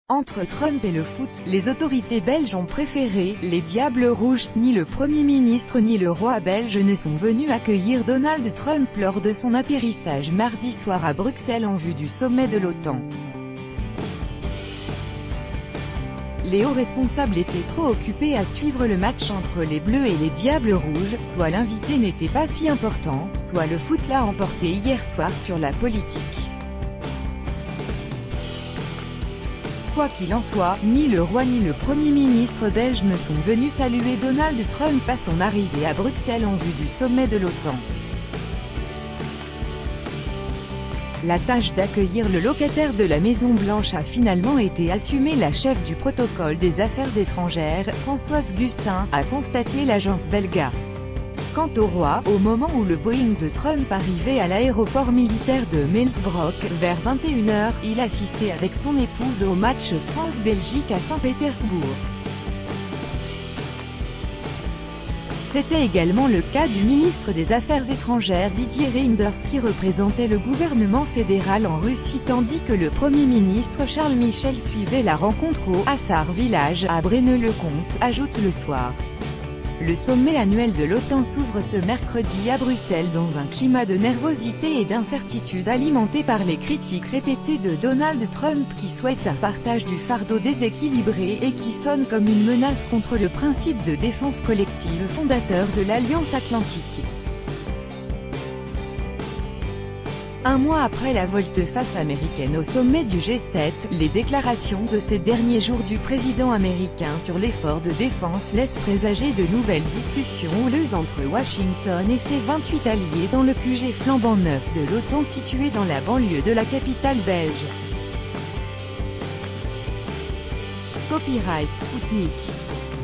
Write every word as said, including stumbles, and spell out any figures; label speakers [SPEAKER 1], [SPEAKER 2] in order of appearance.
[SPEAKER 1] Entre Trump et le foot, les autorités belges ont préféré, les Diables Rouges. Ni le Premier ministre ni le roi belge ne sont venus accueillir Donald Trump lors de son atterrissage mardi soir à Bruxelles en vue du sommet de l'OTAN. Les hauts responsables étaient trop occupés à suivre le match entre les Bleus et les Diables Rouges, soit l'invité n'était pas si important, soit le foot l'a emporté hier soir sur la politique. Quoi qu'il en soit, ni le roi ni le Premier ministre belge ne sont venus saluer Donald Trump à son arrivée à Bruxelles en vue du sommet de l'OTAN. La tâche d'accueillir le locataire de la Maison-Blanche a finalement été assumée. La chef du protocole des affaires étrangères, Françoise Gustin, a constaté l'agence Belga. Quant au roi, au moment où le Boeing de Trump arrivait à l'aéroport militaire de Milsbrook, vers vingt et une heures, il assistait avec son épouse au match France-Belgique à Saint-Pétersbourg. C'était également le cas du ministre des Affaires étrangères Didier Reynders qui représentait le gouvernement fédéral en Russie tandis que le Premier ministre Charles Michel suivait la rencontre au Assar Village, à Braine-le-Comte, ajoute Le Soir. Le sommet annuel de l'OTAN s'ouvre ce mercredi à Bruxelles dans un climat de nervosité et d'incertitude alimenté par les critiques répétées de Donald Trump qui souhaite un partage du fardeau déséquilibré et qui sonne comme une menace contre le principe de défense collective fondateur de l'Alliance Atlantique. Un mois après la volte-face américaine au sommet du G sept, les déclarations de ces derniers jours du président américain sur l'effort de défense laissent présager de nouvelles discussions houleuses entre Washington et ses vingt-huit alliés dans le Q G flambant neuf de l'OTAN situé dans la banlieue de la capitale belge. Copyright Sputnik.